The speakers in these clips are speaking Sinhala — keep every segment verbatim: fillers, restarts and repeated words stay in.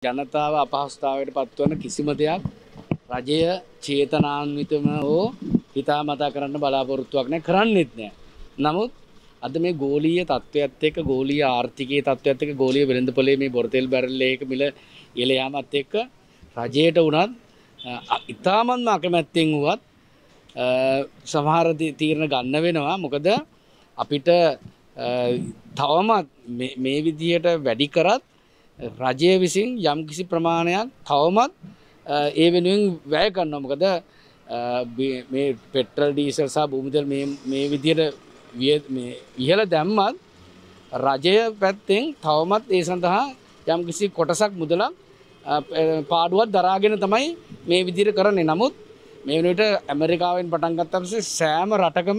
ජනතාව අපහසුතාවයට පත්වන කිසිම දෙයක් රජය චේතනාන්විතව හෝ හිතාමතා කරන්න බලාපොරොත්තුවක් නැහැ, කරන්නේත් නැහැ. නමුත් අද මේ ගෝලීය තත්ත්වයත් එක්ක, ගෝලීය ආර්ථිකයේ තත්ත්වයත් එක්ක, ගෝලීය වෙළඳපොලේ මේ බොරතෙල් බැරල් එක මිල ඉහළ යාමත් එක්ක රජයට උනත් ඉතාමත්ම අකමැත්තෙන් වුවත් සමහර තීරණ ගන්න වෙනවා. මොකද අපිට තවමත් මේ විදියට වැඩි කරත් රජය විසින් යම් කිසි ප්‍රමාණයක් තවමත් ඒ වෙනුවෙන් වැය කරනවා. මොකද මේ පෙට්‍රල් ඩීසල් සහ භූමිතෙල් මේ මේ විදියට මේ ඉහළ දැම්මත් රජය පැත්තෙන් තවමත් ඒ සඳහා යම් කිසි කොටසක් මුදලක් පාඩුවක් දරාගෙන තමයි මේ විදියට කරන්නේ. නමුත් මේ වෙනුවට ඇමරිකාවෙන් පටන් ගත්තාම සෑම රටකම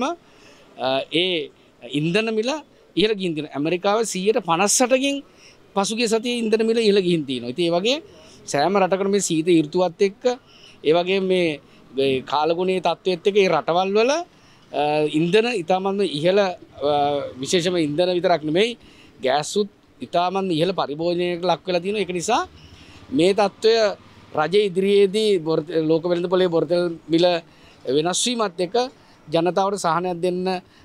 ඒ ඉන්ධන මිල ඉහළ ගිහින් තියෙනවා. ඇමරිකාවේ සියයට පනස් අටකින් පසුගිය සතියේ ඉන්ධන මිල ඉහළ ගිහින් තියෙනවා. ඉතින් ඒ වගේ සෑම රටකම මේ සීත ඍතුවත් එක්ක ඒ වගේ මේ කාලගුණයේ තත්ත්වෙත් එක්ක ඒ රටවල් වල ඉන්ධන ඉතාමත් ඉහළ විශේෂම ඉන්ධන විතරක් නෙමෙයි ගෑස් උත් ඉතාමත් ඉහළ පරිභෝජනයකට ලක් වෙලා තියෙනවා. ඒක නිසා මේ තත්ත්වය රජය ඉදිරියේදී ලෝක වෙළඳපොලේ බොරතෙල් මිල වෙනස් වීමත් එක්ක ජනතාවට සහනයක් දෙන්න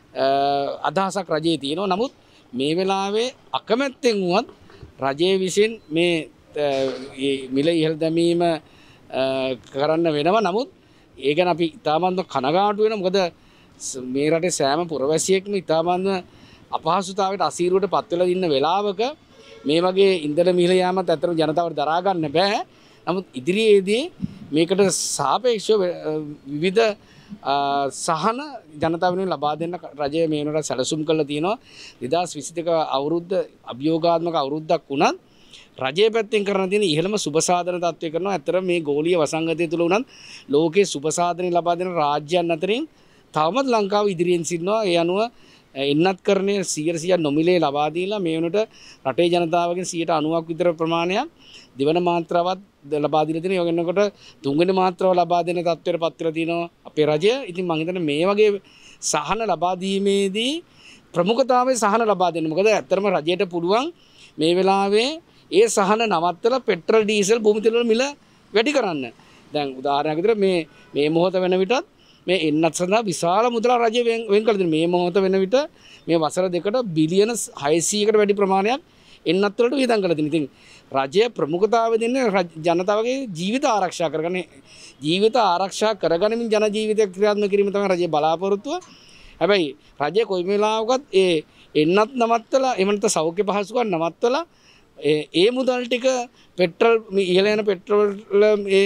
අදහසක් රජයේ තියෙනවා. නමුත් මේ වෙලාවේ අකමැත්තෙන් වුවත් රජයේ විසින් මේ මිල ඉහළ දැමීම කරන්න වෙනවා. නමුත් ඒ ගැන අපි ඉතාමත්ම කනගාටු වෙනවා. මොකද මේ රටේ සෑම පුරවැසියෙක්ම ඉතාමත්ම අපහසුතාවයට අසීරුවට පත් වෙලා ඉන්න වෙලාවක මේ වගේ ඉන්ධන මිල යාමත් ඇත්තටම ජනතාවට දරා ගන්න බෑ. නමුත් ඉදිරියේදී මේකට සාපේක්ෂව විවිධ සහන ජනතාව වෙනුවෙන් ලබා දෙන්න රජය මේ වෙනකොට සැලසුම් කරලා තියෙනවා. දෙදාස් විසි දෙක අවුරුද්ද අභියෝගාත්මක අවුරුද්දක් වුණත් රජයේ පැත්තෙන් කරන තියෙන ඉහළම සුබසාධන තත්ත්වය කරනවා. ඇත්තටම මේ ගෝලීය වසංගතය තුළ උනත් ලෝකයේ සුබසාධන ලබා දෙන රාජ්‍යයන් අතරින් තවමත් ලංකාව ඉදිරියෙන් සිටිනවා. ඒ අනුව එන්නත් කරණය සියයට සියයක් නොමිලේ ලබා දීලා මේ වෙනකොට රටේ ජනතාවගෙන් සියයට අනූවක් විතර ප්‍රමාණයක් දෙවන මාත්‍රාවත් ලබා දීලා තියෙනවා. ඒ වෙනකොට තුන්වෙනි මාත්‍රාව ලබා දෙන තත්ත්වයට පත් වෙලා තියෙනවා අපේ රජය. ඉතින් මම හිතන්නේ මේ වගේ සහන ලබා දීමේදී ප්‍රමුඛතාවයේ සහන ලබා දෙන්න. මොකද ඇත්තටම රජයට පුළුවන් මේ වෙලාවේ ඒ සහන නවත්තලා පෙට්‍රල් ඩීසල් භූමිතෙල් වල මිල වැඩි කරන්න. දැන් උදාහරණයක් විදිහට මේ මේ මොහොත වෙන විටත් මේ එන්නත් සඳහා විශාල මුදලක් රජය වෙන් කළ දෙනවා. මේ මොහොත වෙන විට මේ වසර දෙකට බිලියන හයසීයකට වැඩි ප්‍රමාණයක් එන්නත් වලට වියදම් කළා තියෙනවා. ඉතින් රජය ප්‍රමුඛතාවය දෙන්නේ ජනතාවගේ ජීවිත ආරක්ෂා කරගන්න. ජීවිත ආරක්ෂා කරගනිමින් ජන ජීවිතය ක්‍රියාත්මක කිරීම තමයි රජයේ බලාපොරොත්තුව. හැබැයි රජය කොයි වෙලාවකත් ඒ එන්නත් නවත්තලා එහෙම නැත්නම් සෞඛ්‍ය පහසුකම් නවත්තලා ඒ මුදල් ටික පෙට්‍රල් ඉහළ යන පෙට්‍රල් ඒ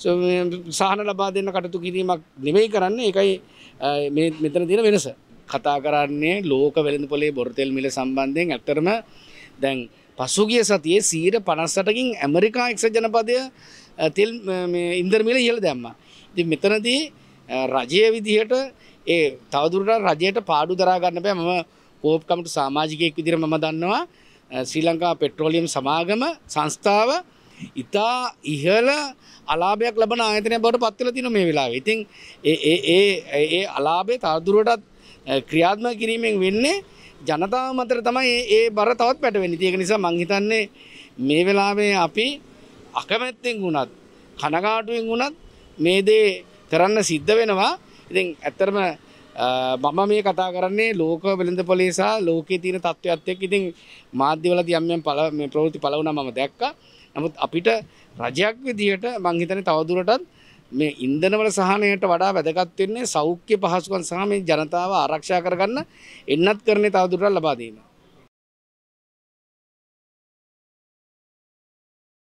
සහන ලබා දෙන්න කටයුතු කිරීමක් නෙමෙයි කරන්නේ. ඒකයි මේ මෙතන තියෙන වෙනස. කතා කරන්නේ ලෝක වෙළඳපොලේ බොරතෙල් මිල සම්බන්ධයෙන්. ඇත්තටම දැන් පසුගිය සතියේ සියයට පනස් අටකින් ඇමරිකා එක්සත් ජනපදය තෙල් මේ ඉන්ධන මිල ඉහළ දැම්මා. ඉතින් මෙතනදී රජයේ විදිහට ඒ තවදුරටත් රජයට පාඩු දරා ගන්න බෑ. මම කෝප් කමිටු සමාජිකයෙක් විදිහට මම දන්නවා ශ්‍රී ලංකා පෙට්‍රෝලියම් සමාගම සංස්ථාව ඉතා ඉහළ අලාභයක් ලබන ආයතනයක් බවට පත් වෙලා තියෙනවා මේ වෙලාවේ. ඉතින් ඒ ඒ ඒ ඒ අලාභය තවදුරටත් ක්‍රියාත්මක කිරීමෙන් වෙන්නේ ජනතාව මතර තමයි ඒ බර තවත් පැටවෙන්නේ. ඒක නිසා මම හිතන්නේ මේ වෙලාවේ අපි අකමැත්තෙන් වුණත් කනගාටුවෙන් වුණත් මේ දේ කරන්න සිද්ධ වෙනවා. ඉතින් ඇත්තටම මම මේ කතා කරන්නේ ලෝක වෙළඳපොලේ සහ ලෝකයේ තියෙන තත්ත්වයක් එක්ක. ඉතින් මාධ්‍යවලදී යම් යම් මේ ප්‍රවෘත්ති පළ වුණා මම දැක්කා. නමුත් අපිට රජයක් විදියට මම හිතන්නේ තවදුරටත් මේ ඉන්ධනවල සහනයට වඩා වැදගත් වෙන්නේ සෞඛ්‍ය පහසුකම් සහ මේ ජනතාව ආරක්ෂා කරගන්න එන්නත් කරන්නේ තවදුරටත් ලබා දීම.